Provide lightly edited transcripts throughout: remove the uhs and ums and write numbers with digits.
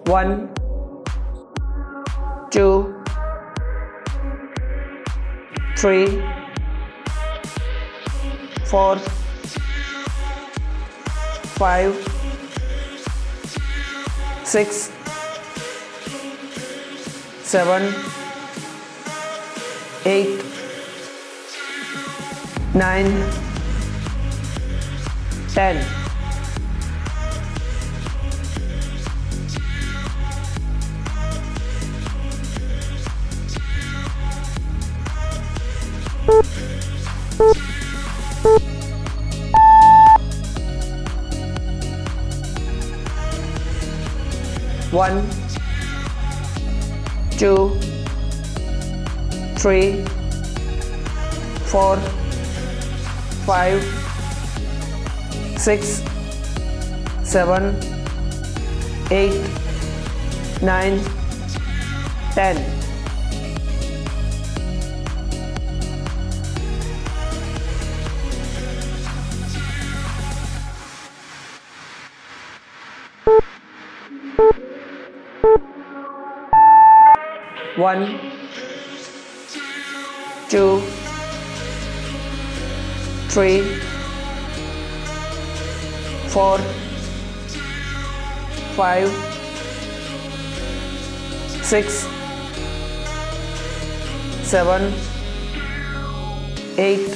1, 2, 3, 4, 5, 6, 7, 8, 9, 10. 1, 2, 3, 4, 5, 6, 7, 8, 9, 10. 1, 2, 3, 4, 5, 6, 7, 8,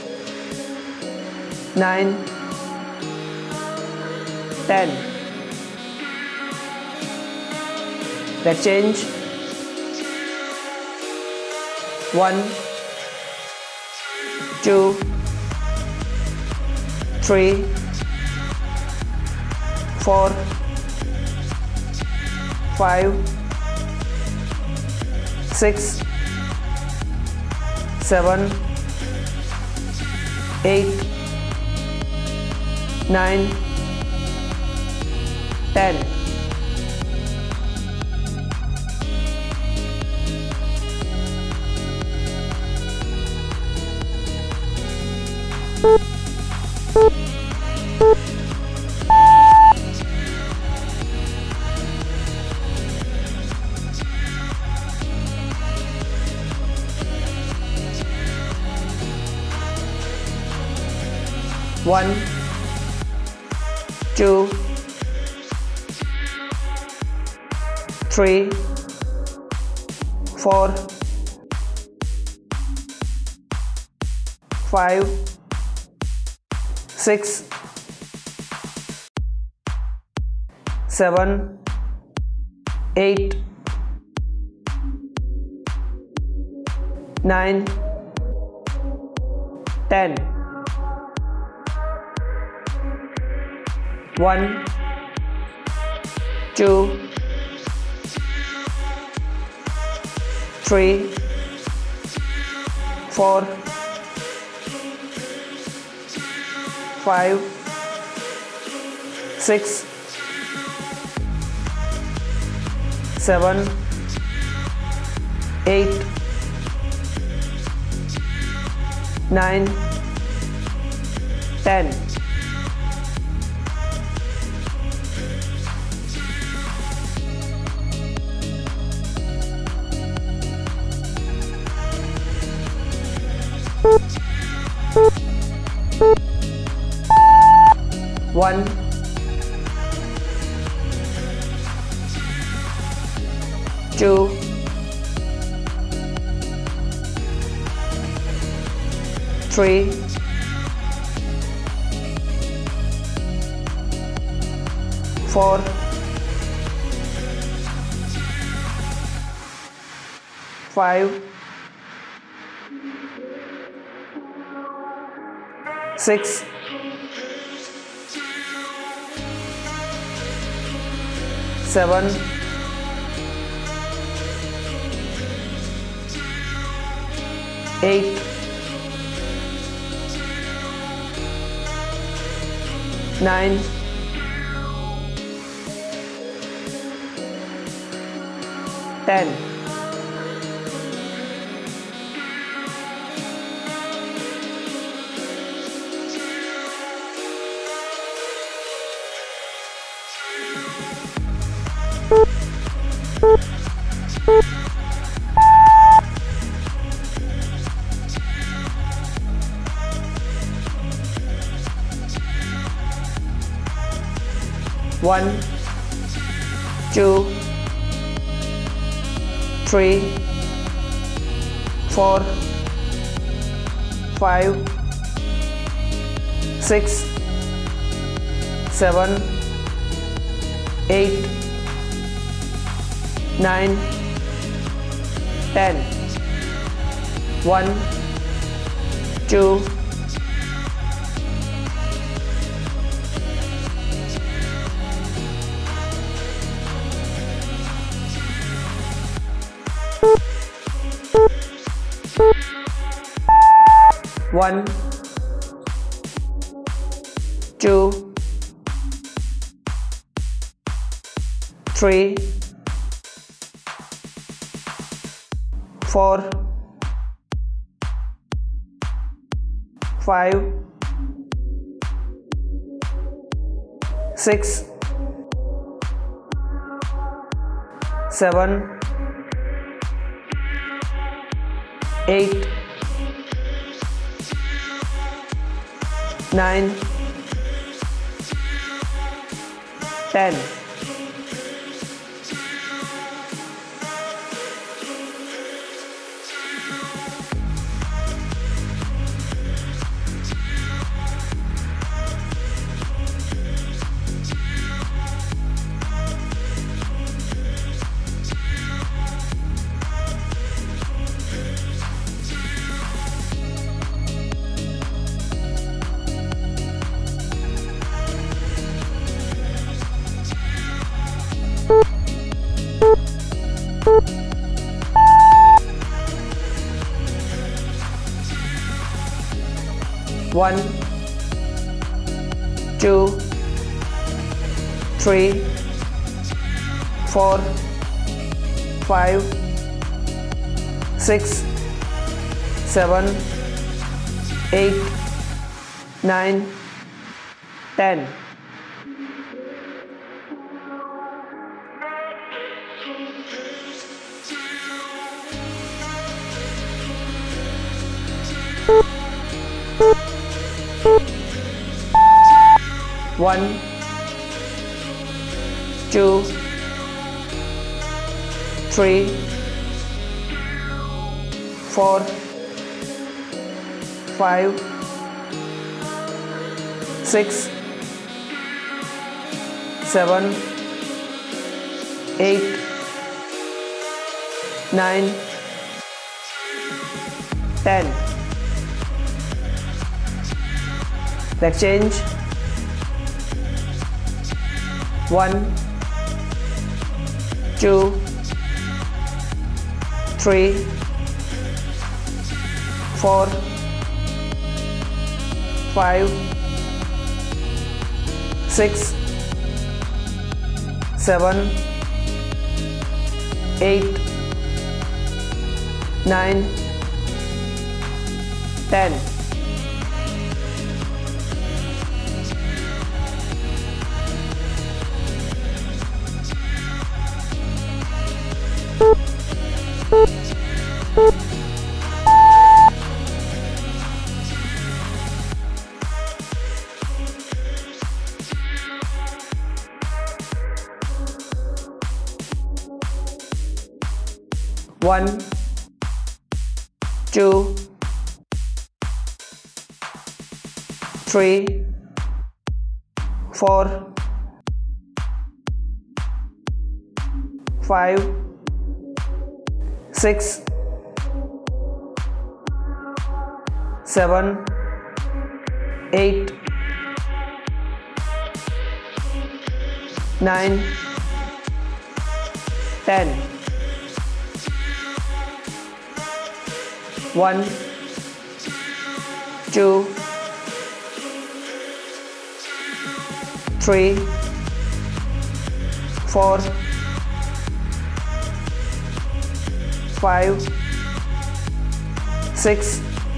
9, 10. Let's change. 1, 2, 3, 4, 5, 6, 7, 8, 9, 10. 1, 2, 3, 4, 5, 6, 7, 8, 9, 10. 1, 2, 3, 4, 5, 6, 7, 8, 9, 10. 1, 2, 3, 4, 5, 6, 7, 8, 9, 10. 1 1 2 3 4 5 6 7 8 9 10 1 2 1 2 3 4 5 6 7 8 9 10 1 2 3 4 5 6 7 8 9 10 1 2 3 4 5 6 7 8 9 10 Leg change 1 2 3 4 5 6 7 8 9 10 1 2 3 4 5 6 7 8 9 10 1 2 3 4 5 6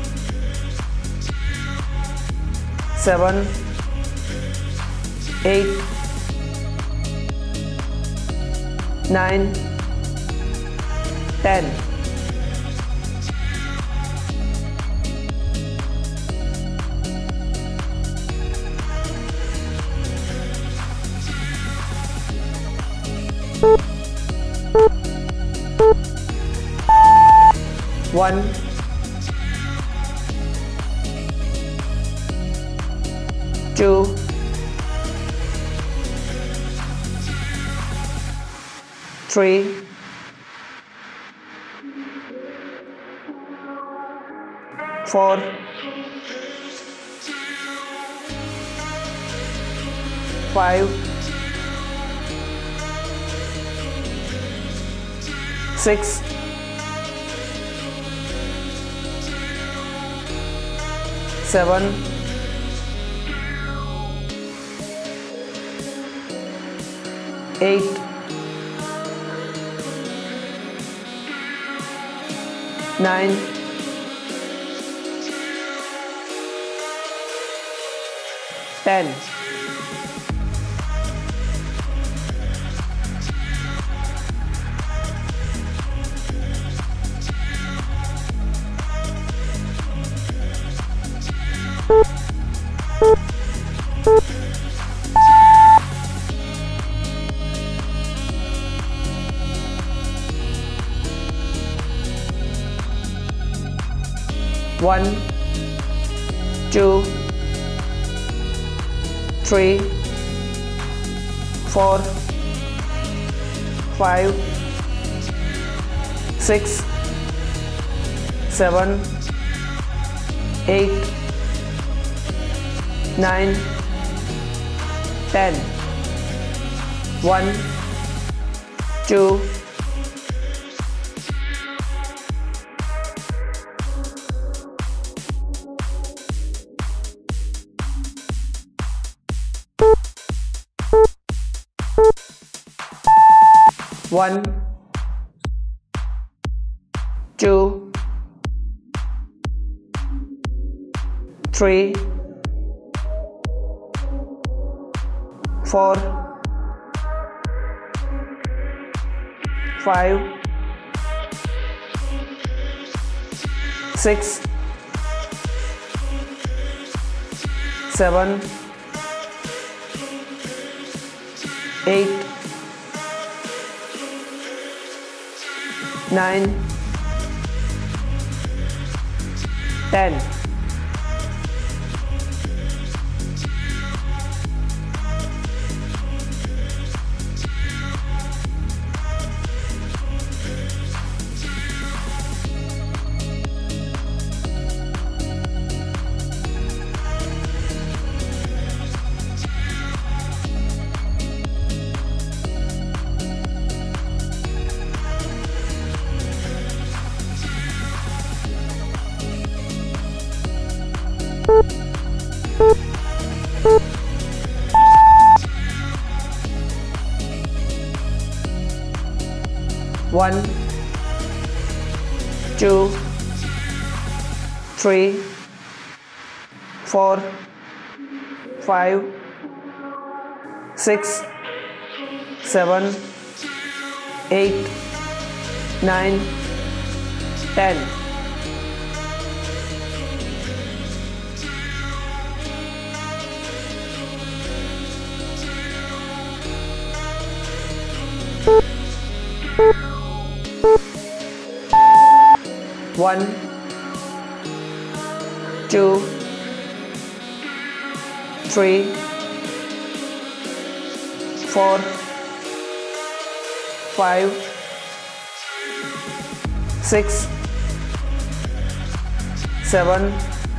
7 8 9 10 1 1, 2, 3, 4, 5, 6, 7, 8, 9, 10. One, 2, 3, 4, 5, 6, 7, 8, 9, 10. 1, 2, 1, 2, 3, 4, 5, 6, 7, 8, 9, 10. One, 2, 3, 4, 5, 6, 7, 8, 9, 10. 1, 2, 3, 4, 5, 6, 7,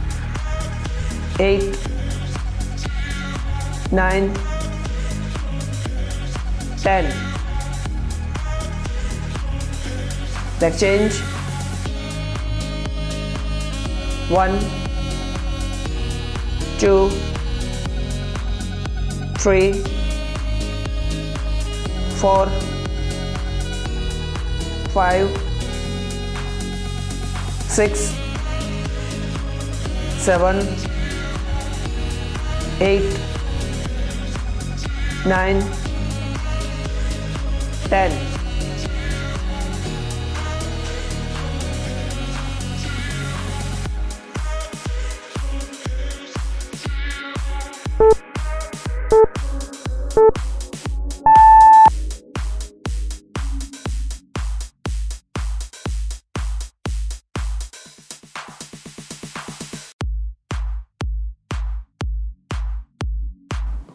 8, 9, 10. Leg change. 1, 2, 3, 4, 5, 6, 7, 8, 9, 10.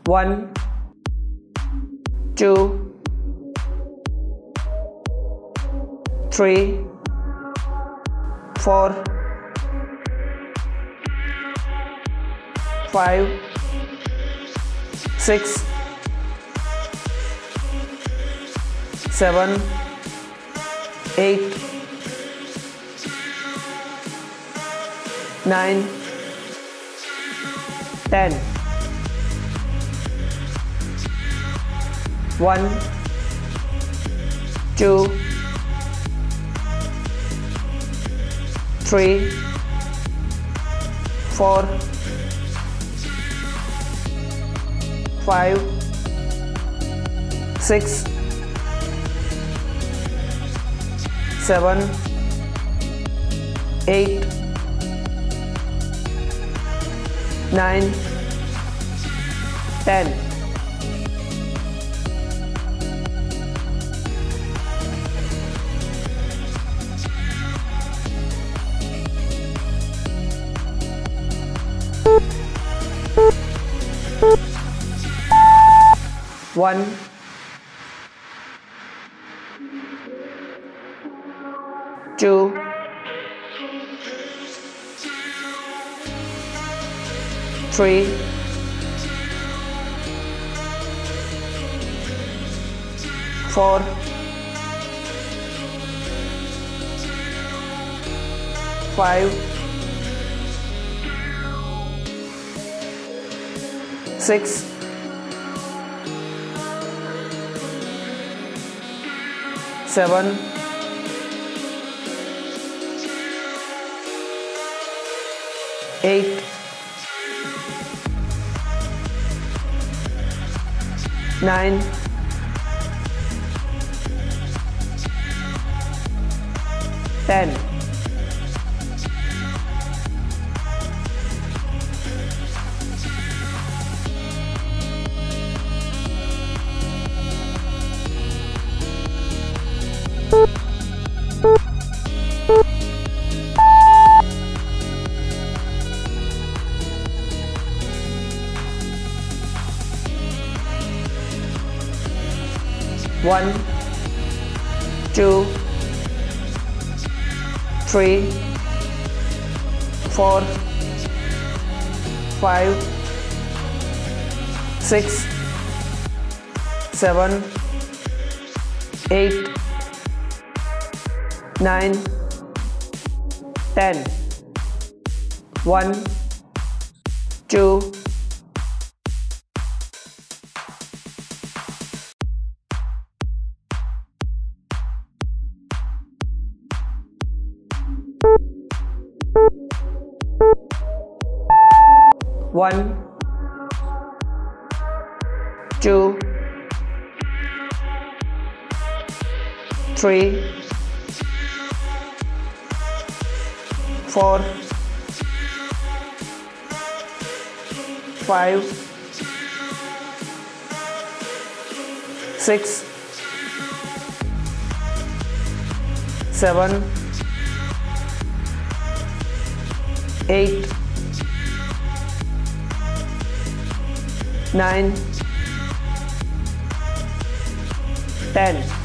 1, 2, 3, 4, 5, 6, 7, 8, 9, 10. 1, 2, 3, 4, 5, 6, 7, 8, 9, 10. 1, 2, 3, 4, 5, 6, 7, 8, 9, 10. 1, 2, 3, 4, 5, 6, 7, 8, 9, 10. 1, 2, 1, 2, 3, 4, 5, 6, 7, 8, 9, 10.